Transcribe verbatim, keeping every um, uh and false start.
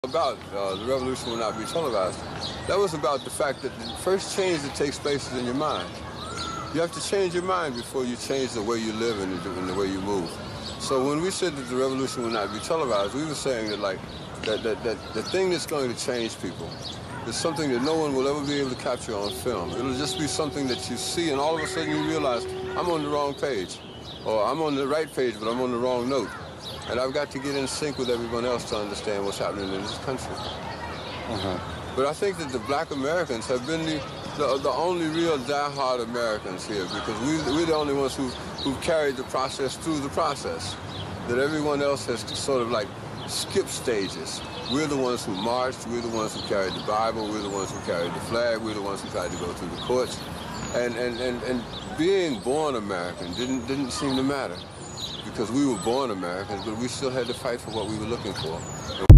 About uh, the revolution will not be televised. That was about the fact that the first change that takes place is in your mind. You have to change your mind before you change the way you live and the, and the way you move. So when we said that the revolution will not be televised, we were saying that like that, that, that the thing that's going to change people is something that no one will ever be able to capture on film. It'll just be something that you see and all of a sudden you realize, I'm on the wrong page. Or I'm on the right page, but I'm on the wrong note. And I've got to get in sync with everyone else to understand what's happening in this country. Uh-huh. But I think that the black Americans have been the, the, the only real die-hard Americans here because we, we're the only ones who, who've carried the process through the process. That everyone else has sort of like skipped stages. We're the ones who marched, we're the ones who carried the Bible, we're the ones who carried the flag, we're the ones who tried to go through the courts. And, and, and, and being born American didn't, didn't seem to matter. Because we were born Americans, but we still had to fight for what we were looking for.